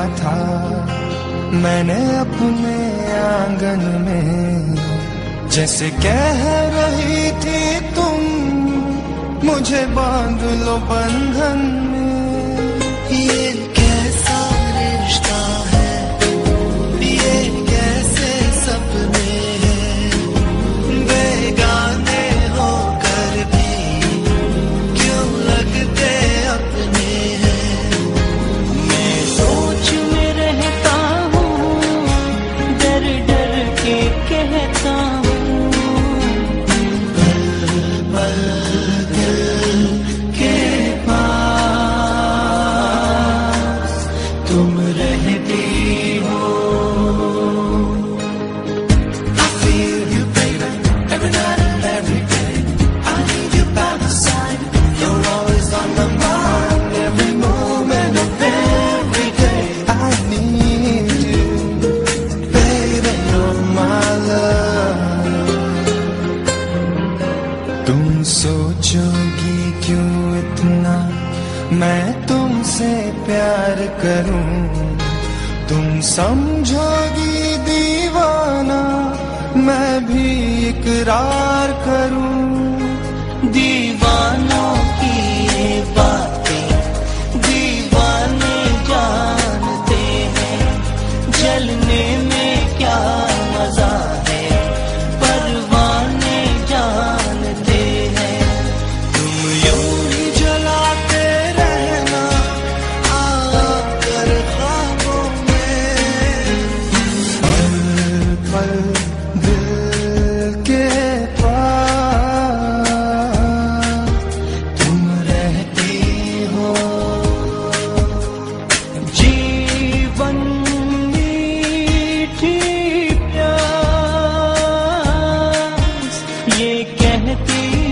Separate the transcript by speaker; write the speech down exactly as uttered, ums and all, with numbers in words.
Speaker 1: था मैंने अपने आंगन में, जैसे कह रही थी तुम मुझे बांध लो बंधन में। ये कैसा रिश्ता है, ये कैसे सपने हैं, बेगाने होकर भी क्यों लगते अपने हैं। मैं सोच में रहता हूँ, डर डर के कहता हूँ, पल पल दिल के पास तुम रहती हो। I feel you baby, every night and every day. I need you by my side, you're always on my mind, every moment of every day. I need you, baby, you're my love. तुम सोचोगी क्यों इतना मैं तुमसे प्यार करूं, तुम समझोगी दीवाना मैं भी इकरार करूं। दीवानों की ये बातें दीवाने जानते हैं, जलने में क्या मजा है परवाने जानते हैं। तुम यूं ही जलाते रहना आकर ख्वाबों में, पल पल दिल के पास तुम रहती हो। जीवन मीठी प्यास ये कहती